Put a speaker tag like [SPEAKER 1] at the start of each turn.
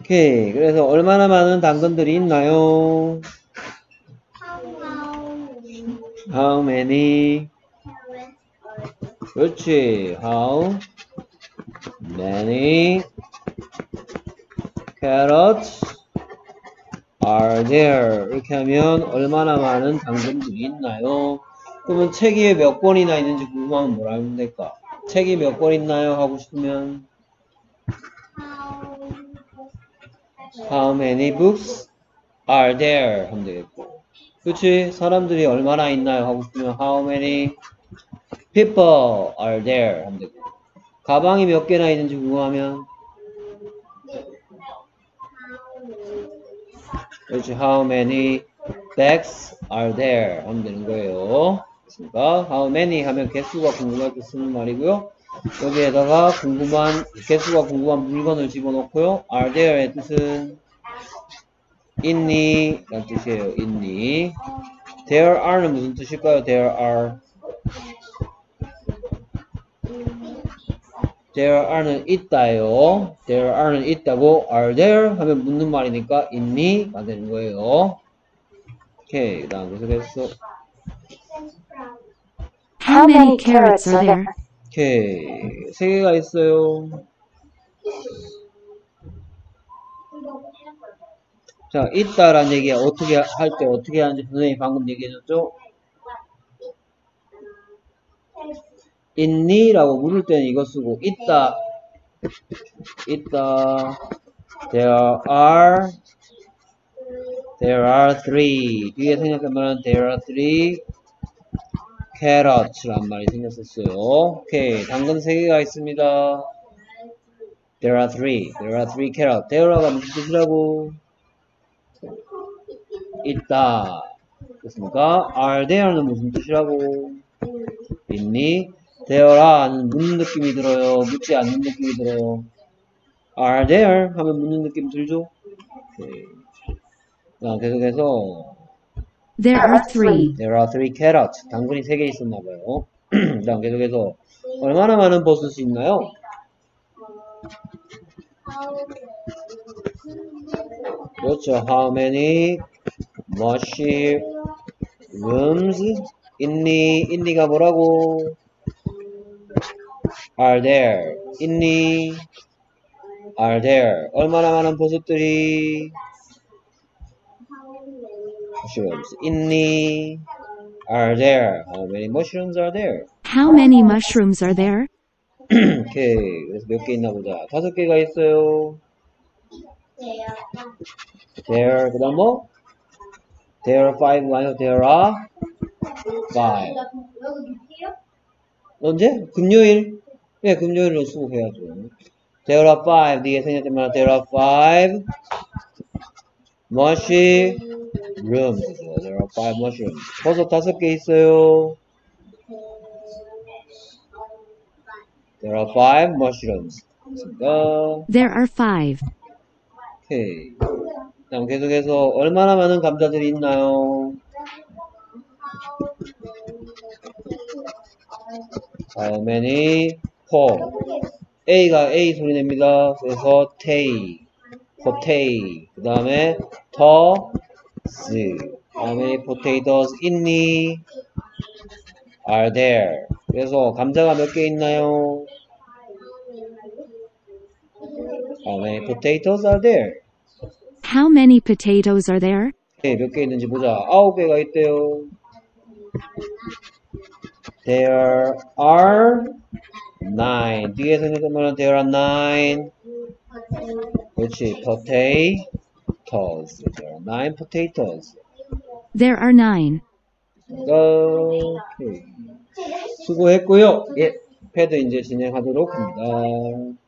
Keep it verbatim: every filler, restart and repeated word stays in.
[SPEAKER 1] 오케이. 그래서 얼마나 많은 당근들이 있나요? How many? 그렇지. How many carrots are there? 이렇게 하면 얼마나 많은 당근들이 있나요? 그러면 책이 몇 권이나 있는지 궁금하면 뭐라 하면 될까? 책이 몇 권 있나요? 하고 싶으면 How many books are there? 하면 되겠고, 그치? 사람들이 얼마나 있나요? 하고 싶으면 How many people are there? 하면 되고, 가방이 몇 개나 있는지 궁금하면 그렇지. How many bags are there? 하면 되는 거예요. 그렇습니까? How many 하면 개수가 궁금할 때 쓰는 말이고요. 여기에다가 궁금한, 개수가 궁금한 물건을 집어넣고요. Are there의 뜻은 있니? 라는 뜻이에요. 있니? There are는 무슨 뜻일까요? There are. There are는 있다요. There are는 있다고. Are there? 하면 묻는 말이니까 있니? 가 되는 거예요. 오케이. 그 다음 계속해서.
[SPEAKER 2] How many carrots are there?
[SPEAKER 1] 오케이. 세 개가 있어요. 자, 있다라는 얘기 어떻게 할 때 어떻게 하는지 선생님이 방금 얘기해줬죠? 있니? 라고 물을 때는 이거 쓰고, 있다. 있다. There are, there are three. 뒤에 생각해보면 there are three carrots 란 말이 생겼었어요. 오케이. 당근 세 개가 있습니다. There are three. There are three carrots. There가 무슨 뜻이라고? 있다. 그렇습니까? Are there는 무슨 뜻이라고? 있니? There are는 묻는 느낌이 들어요. 묻지 않는 느낌이 들어요. Are there? 하면 묻는 느낌 들죠? 오케이. 자, 계속해서
[SPEAKER 2] There are three.
[SPEAKER 1] There are three carrots. 당근이 세 개 있었나봐요. 자, 계속해서 얼마나 많은 버섯이 있나요? 그렇죠. How many mushrooms 있니? 있니가 뭐라고? Are there? 있니? Are there? 얼마나 많은 버섯들이? mushrooms 있니? Are there? How many mushrooms are there?
[SPEAKER 2] How many mushrooms are there?
[SPEAKER 1] 오케이. 그래서 몇 개 있나 보자. 다섯 개가 있어요. There. 그 다음 뭐? There are five. 아니요. There are five. 언제? 금요일? 네, 금요일로 수업해야죠. There are five. 뒤에 생각하면 There are five mushrooms. There are five mushrooms. 버섯 다섯 개 있어요. There are five mushrooms. 그러니까
[SPEAKER 2] There are five.
[SPEAKER 1] 오케이. 다음 계속해서 얼마나 많은 감자들이 있나요? How many? four. A가 A 소리 냅니다. 그래서 tay, potay. 그 다음에 toss. How many potatoes 있니? Are there? 그래서 감자가 몇 개 있나요? How many potatoes are there?
[SPEAKER 2] How many potatoes are there?
[SPEAKER 1] 네, 몇 개 있는지 보자. 아홉 개가 있대요. There are nine. 뒤에 생각하면 there are nine. 그렇지. Potatoes. There are nine potatoes.
[SPEAKER 2] There are nine.
[SPEAKER 1] 오케이. 수고했고요. 예, 패드 이제 진행하도록 합니다.